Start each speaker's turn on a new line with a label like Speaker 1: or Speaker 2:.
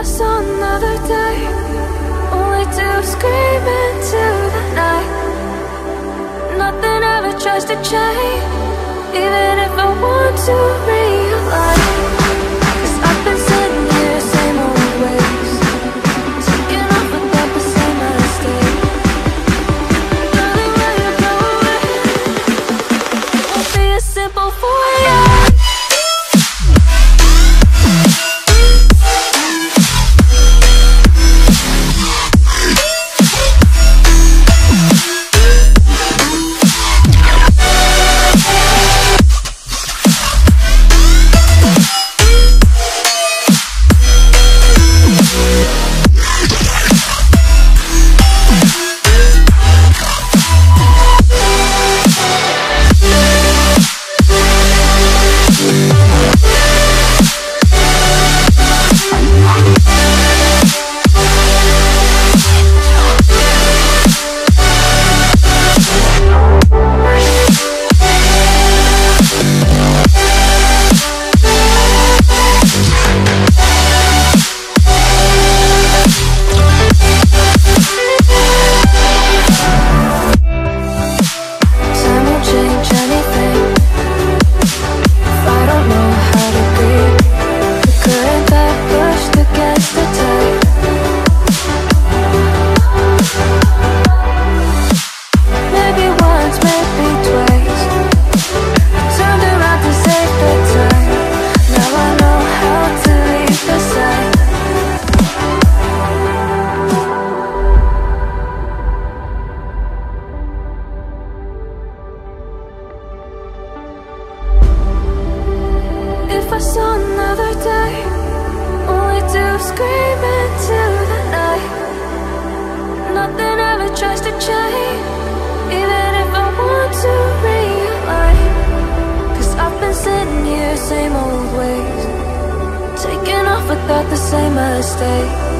Speaker 1: saw another day, only to scream into the night. Nothing ever tries to change, even if I want to realize. 'Cause I've been sitting here, same old ways, taking off without the same mistake. Darling, will you go away? It won't be as simple for you. Same old ways, taking off without the same mistake.